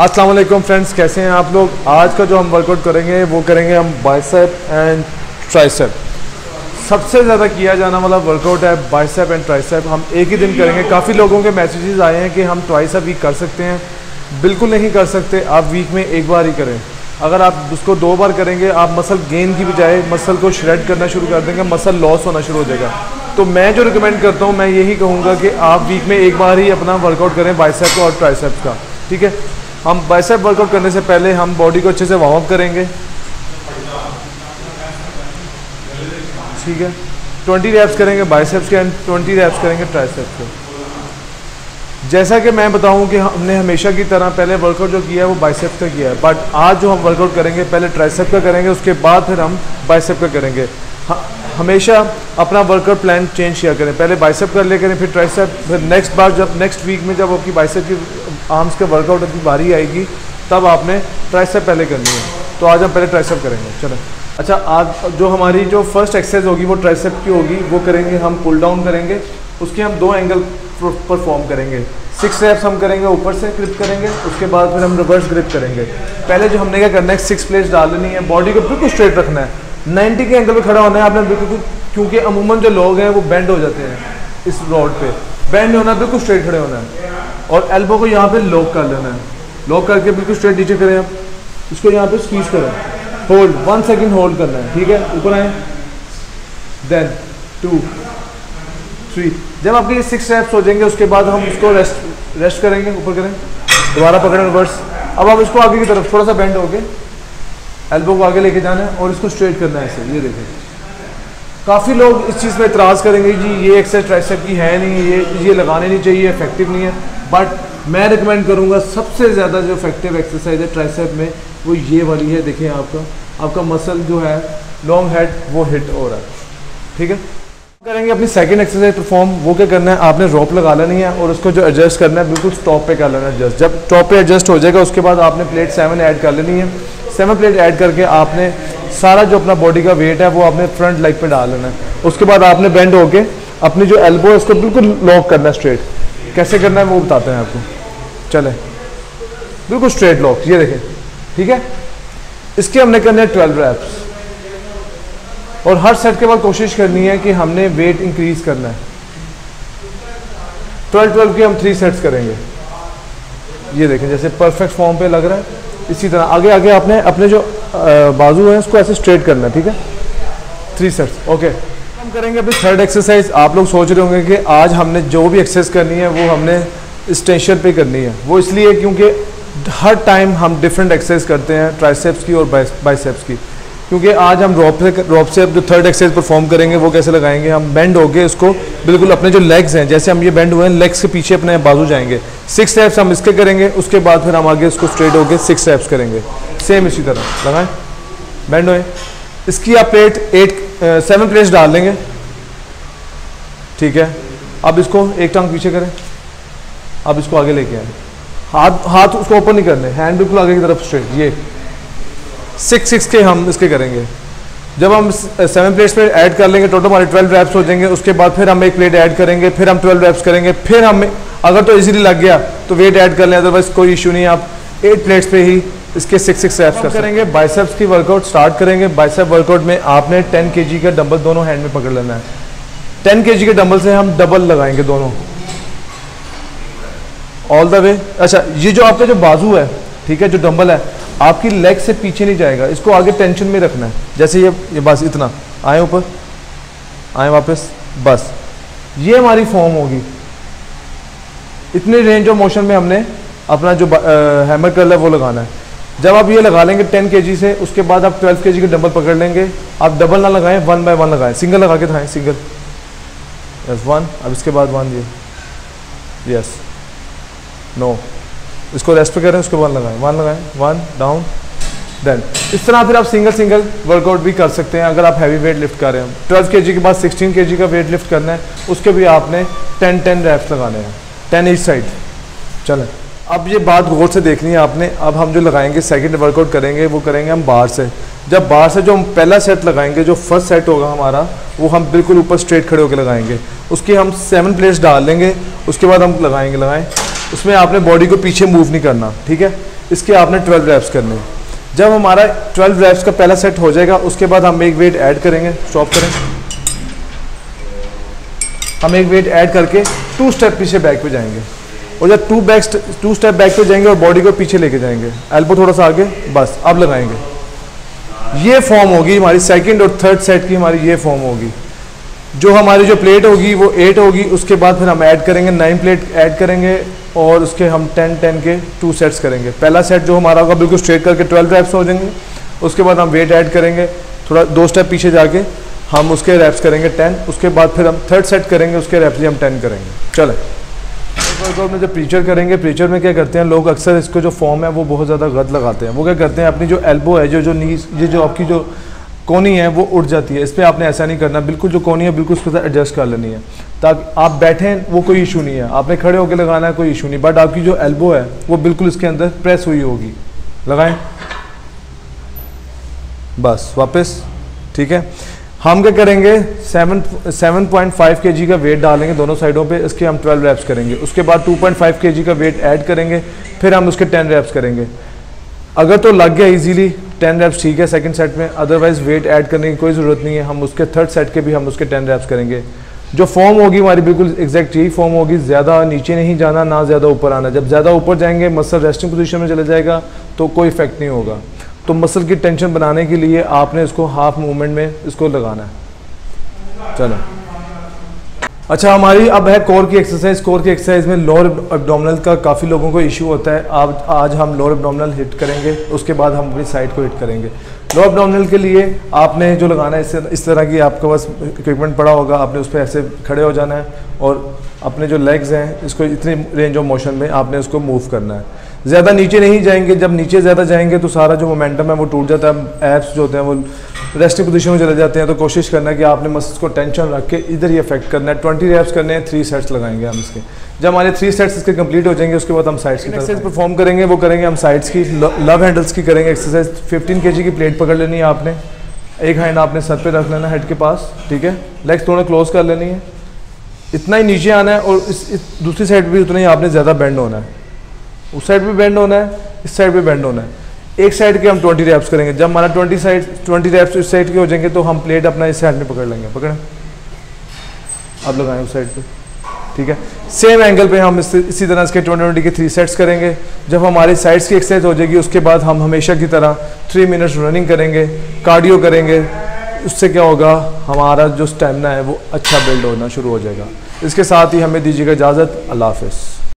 अस्सलाम वालेकुम फ्रेंड्स, कैसे हैं आप लोग। आज का जो हम वर्कआउट करेंगे वो करेंगे हम बाइसेप एंड ट्राइसेप। सबसे ज़्यादा किया जाना वाला वर्कआउट है बाइसेप एंड ट्राइसेप। हम एक ही दिन करेंगे। काफ़ी लोगों के मैसेजेस आए हैं कि हम ट्वाइस अ वीक कर सकते हैं। बिल्कुल नहीं कर सकते। आप वीक में एक बार ही करें। अगर आप उसको 2 बार करेंगे आप मसल गेन की बजाय मसल को श्रेड करना शुरू कर देंगे, मसल लॉस होना शुरू हो जाएगा। तो मैं जो रिकमेंड करता हूँ, मैं यही कहूँगा कि आप वीक में एक बार ही अपना वर्कआउट करें बाइसेप और ट्राइसेप का। ठीक है, हम बाइसेप वर्कआउट करने से पहले हम बॉडी को अच्छे से वार्म अप करेंगे। ठीक है, 20 रैप्स करेंगे बाइसेप्स के एंड 20 रैप्स करेंगे ट्राइसेप्स के। जैसा कि मैं बताऊं कि हमने हमेशा की तरह पहले वर्कआउट जो किया है वो बाइसेप्स का किया है, बट आज जो हम वर्कआउट करेंगे पहले ट्राइसेप का करेंगे, उसके बाद फिर हम बाइसेप का करेंगे। हमेशा अपना वर्कआउट प्लान चेंज किया करें। पहले बाइसेप कर लिया करें, फिर ट्राइसेप, फिर नेक्स्ट बार जब नेक्स्ट वीक में जब आपकी बाइसेप की आर्म्स के वर्कआउट की बारी आएगी तब आपने ट्राइसेप पहले करनी है। तो आज हम पहले ट्राइसेप करेंगे। चलो, अच्छा, आज जो हमारी जो फर्स्ट एक्सरसाइज होगी वो ट्राइसेप की होगी। वो करेंगे हम पुल डाउन करेंगे, उसके हम 2 एंगल परफॉर्म करेंगे। 6 रैप्स हम करेंगे, ऊपर से ग्रिप करेंगे, उसके बाद फिर हम रिवर्स ग्रिप करेंगे। पहले जो हमने क्या करना है, 6 प्लेट्स डाल लेनी है, बॉडी को बिल्कुल स्ट्रेट रखना है, 90 के एंगल पे खड़ा होना है आपने बिल्कुल, क्योंकि अमूमन जो लोग हैं वो बेंड हो जाते हैं इस रोड पे। बेंड नहीं होना, बिल्कुल स्ट्रेट खड़े होना है और एल्बो को यहाँ पे लॉक कर लेना है। लॉक करके बिल्कुल स्ट्रेट नीचे करें आप, इसको यहाँ पे स्क्वीज करें, होल्ड 1 सेकेंड होल्ड करना है। ठीक है, ऊपर आए, देन 2 3। जब आपके ये 6 रैप्स हो जाएंगे उसके बाद हम इसको रेस्ट करेंगे, ऊपर करें, दोबारा पकड़ें रिवर्स। अब आप इसको आगे की तरफ थोड़ा सा बेंड हो गए, एल्बो को आगे लेके जाना है और इसको स्ट्रेट करना है ऐसे। ये देखें, काफ़ी लोग इस चीज़ में इतराज़ करेंगे, जी ये एक्सरसाइज ट्राइसेप की है नहीं, ये लगाने नहीं चाहिए, इफेक्टिव नहीं है। बट मैं रिकमेंड करूँगा सबसे ज़्यादा जो इफेक्टिव एक्सरसाइज है ट्राइसेप में वो ये वाली है। देखिए, आपका मसल जो है लॉन्ग हेड वो हिट हो रहा है। ठीक है, करेंगे अपनी सेकंड एक्सरसाइज परफॉर्म। वो क्या करना है, आपने रोप लगा लेनी है और उसको जो एडजस्ट करना है बिल्कुल टॉप पे कर लेना है एडजस्ट। जब टॉप पे एडजस्ट हो जाएगा उसके बाद आपने प्लेट 7 ऐड कर लेनी है। 7 प्लेट ऐड करके आपने सारा जो अपना बॉडी का वेट है वो आपने फ्रंट लेग पे डाल लेना है। उसके बाद आपने बेंड होके अपनी जो एल्बो है उसको बिल्कुल लॉक करना है स्ट्रेट। कैसे करना है वो बताते हैं आपको। चले, बिल्कुल स्ट्रेट लॉक, ये देखें। ठीक है, इसके हमने करने हैं 12 रैप्स और हर सेट के बाद कोशिश करनी है कि हमने वेट इंक्रीज करना है। 12 के हम 3 सेट्स करेंगे। ये देखें, जैसे परफेक्ट फॉर्म पे लग रहा है। इसी तरह आगे आगे आपने अपने जो बाजू है उसको ऐसे स्ट्रेट करना है। ठीक है, 3 सेट्स। ओके, हम करेंगे अपनी थर्ड एक्सरसाइज। आप लोग सोच रहे होंगे कि आज हमने जो भी एक्सरसाइज करनी है वो हमने इस टेंशन पे करनी है। वो इसलिए क्योंकि हर टाइम हम डिफरेंट एक्सरसाइज करते हैं ट्राइसेप्स की और बाइसेप्स की। क्योंकि आज हम रोप से जो थर्ड एक्सरसाइज परफॉर्म करेंगे वो कैसे लगाएंगे, हम बेंड होके इसको बिल्कुल अपने जो लेग्स हैं, जैसे हम ये बेंड हुए हैं, लेग्स के पीछे अपने बाजू जाएंगे। 6 रैप्स हम इसके करेंगे, उसके बाद फिर हम आगे इसको स्ट्रेट होके 6 रैप्स करेंगे। सेम इसी तरह लगाएं, बेंड हुए। इसकी आप प्लेट 7 प्लेट्स डाल लेंगे। ठीक है, अब इसको एक टांग पीछे करें, अब इसको आगे लेके आए, हाथ उसको ऊपर नहीं करने, हैंड बिल्कुल आगे की तरफ स्ट्रेट। ये 6 के हम इसके करेंगे। जब हम 7 प्लेट्स पे ऐड कर लेंगे टोटल हमारे 12 रैप्स हो जाएंगे। उसके बाद फिर हम एक प्लेट ऐड करेंगे, फिर हम 12 रैप्स करेंगे। फिर हम अगर तो इजीली लग गया तो वेट ऐड कर लें, अदरवाइज कोई इशू नहीं है। आप 8 प्लेट्स पे ही इसके 6 रैप्स करेंगे। बाइसेप्स की वर्कआउट स्टार्ट करेंगे। बाइसेप वर्कआउट में आपने 10 kg का डंबल दोनों हैंड में पकड़ लेना है। 10 kg के डंबल से हम डबल लगाएंगे दोनों ऑल द वे। अच्छा, ये जो आपका जो बाजू है, ठीक है, जो डंबल है आपकी लेग से पीछे नहीं जाएगा, इसको आगे टेंशन में रखना है। जैसे ये बस इतना आए, ऊपर आए, वापस, बस ये हमारी फॉर्म होगी। इतनी रेंज ऑफ मोशन में हमने अपना जो हैमर कर्ल है वो लगाना है। जब आप ये लगा लेंगे 10 kg से, उसके बाद आप 12 kg के डंबल पकड़ लेंगे। आप डबल ना लगाएं, 1 बाय 1 लगाएं, सिंगल लगा के दिखाएं, सिंगल, यस 1, अब इसके बाद 1, ये यस नो, इसको रेस्ट पे करें, उसके बाद लगाएं, 1 लगाएं, 1 डाउन, देन इस तरह फिर आप सिंगल वर्कआउट भी कर सकते हैं। अगर आप हैवी वेट लिफ्ट कर रहे हैं, 12 kg के बाद 16 kg का वेट लिफ्ट करना है, उसके भी आपने 10 रैप्स लगाने हैं, 10 ईच साइड। चलें, अब ये बात गौर से देखनी है आपने। अब हम जो लगाएंगे सेकंड वर्कआउट करेंगे वो करेंगे हम बार से। जब बार से जो हम पहला सेट लगाएंगे, जो फर्स्ट सेट होगा हमारा, वो हम बिल्कुल ऊपर स्ट्रेट खड़े होकर लगाएंगे। उसकी हम 7 प्लेट्स डाल लेंगे, उसके बाद हम लगाएं। उसमें आपने बॉडी को पीछे मूव नहीं करना। ठीक है, इसके आपने 12 रैप्स करने हैं। जब हमारा 12 रैप्स का पहला सेट हो जाएगा उसके बाद हम एक वेट ऐड करेंगे, स्टॉप करें, हम एक वेट ऐड करके 2 स्टेप पीछे बैक पे जाएंगे और जब 2 स्टेप बैक पे जाएंगे और बॉडी को पीछे लेके जाएंगे, एल्बो थोड़ा सा आगे, बस अब लगाएंगे। ये फॉर्म होगी हमारी सेकंड और थर्ड सेट की, हमारी ये फॉर्म होगी। जो हमारी जो प्लेट होगी वो 8 होगी, उसके बाद फिर हम ऐड करेंगे 9 प्लेट ऐड करेंगे और उसके हम 10 के 2 सेट्स करेंगे। पहला सेट जो हमारा होगा बिल्कुल स्ट्रेट करके 12 रैप्स हो जाएंगे, उसके बाद हम वेट ऐड करेंगे, थोड़ा 2 स्टेप पीछे जाके हम उसके रैप्स करेंगे 10, उसके बाद फिर हम थर्ड सेट करेंगे, उसके रैप्स हम 10 करेंगे। चलें, वर्कआउट में जब प्रीचर करेंगे, प्रीचर में क्या करते हैं लोग अक्सर इसको जो फॉर्म है वो बहुत ज़्यादा गलत लगाते हैं। वो क्या करते हैं अपनी जो एल्बो है, जो नीज, ये जो आपकी जो कोनी है वो उठ जाती है, इस पर आपने ऐसा नहीं करना, बिल्कुल जो कोनी है बिल्कुल उसके साथ एडजस्ट कर लेनी है ताकि आप बैठें, वो कोई इशू नहीं है, आपने खड़े होकर लगाना है, कोई इशू नहीं, बट आपकी जो एल्बो है वो बिल्कुल इसके अंदर प्रेस हुई होगी। लगाएं, बस वापस, ठीक है। हम क्या करेंगे 7.5 kg का वेट डालेंगे दोनों साइडों पे, इसके हम 12 रैप्स करेंगे, उसके बाद 2.5 kg का वेट ऐड करेंगे, फिर हम उसके 10 रैप्स करेंगे। अगर तो लग गया इजीली 10 रैप्स ठीक है सेकंड सेट में, अदरवाइज वेट ऐड करने की कोई ज़रूरत नहीं है, हम उसके थर्ड सेट के भी हम उसके 10 रैप्स करेंगे। जो फॉर्म होगी हमारी बिल्कुल एग्जैक्ट यही फॉर्म होगी, ज़्यादा नीचे नहीं जाना ना ज़्यादा ऊपर आना। जब ज़्यादा ऊपर जाएंगे मसल रेस्टिंग पोजीशन में चले जाएगा तो कोई इफेक्ट नहीं होगा। तो मसल की टेंशन बनाने के लिए आपने इसको हाफ मूवमेंट में इसको लगाना है। चलो, अच्छा हमारी अब है कोर की एक्सरसाइज। कोर की एक्सरसाइज में लोअर एब्डोमिनल का काफ़ी लोगों को इशू होता है। आज हम लोअर एब्डोमिनल हिट करेंगे, उसके बाद हम अपनी साइड को हिट करेंगे। लोअर एब्डोमिनल के लिए आपने जो लगाना है इस तरह की आपके पास इक्विपमेंट पड़ा होगा, आपने उस पर ऐसे खड़े हो जाना है और अपने जो लेग्स हैं इसको इतनी रेंज ऑफ मोशन में आपने उसको मूव करना है। ज़्यादा नीचे नहीं जाएंगे, जब नीचे ज़्यादा जाएंगे तो सारा जो मोमेंटम है वो टूट जाता है, एब्स जो होते हैं वो रेस्टिंग पोजीशन में चले जाते हैं। तो कोशिश करना है कि आपने मसल्स को टेंशन रख के इधर ही अफेक्ट करना है। 20 रैप्स करने हैं, 3 सेट्स लगाएंगे हम इसके। जब हमारे 3 सेट्स इसके कंप्लीट हो जाएंगे उसके बाद हम साइड्स की एक्सरसाइज परफॉर्म करेंगे। वो करेंगे हम साइड्स की, लव हैंडल्स की करेंगे एक्सरसाइज। 15 kg की प्लेट पकड़ लेनी है आपने, एक हैंड आपने सर पे रख लेना हेड के पास, ठीक है। लेग्स थोड़ा क्लोज कर लेनी है, इतना ही नीचे आना है और इस दूसरी साइड भी उतना ही आपने ज़्यादा बेंड होना है। उस साइड पे बेंड होना है, इस साइड पे बेंड होना है। एक साइड के हम 20 रैप्स करेंगे। जब हमारा 20 रैप्स इस साइड के हो जाएंगे तो हम प्लेट अपना इस साइड में पकड़ लेंगे। पकड़ें, अब लगाएं उस साइड पे, ठीक है। सेम एंगल पे हम इसी तरह इसके 20 के 3 सेट्स करेंगे। जब हमारी साइड्स की एक्सरसाइज हो जाएगी उसके बाद हम हमेशा की तरह 3 मिनट्स रनिंग करेंगे, कार्डियो करेंगे। उससे क्या होगा, हमारा जो स्टेमिना है वो अच्छा बिल्ड होना शुरू हो जाएगा। इसके साथ ही हमें दीजिएगा इजाज़त। अल्लाह हाफ़िज़।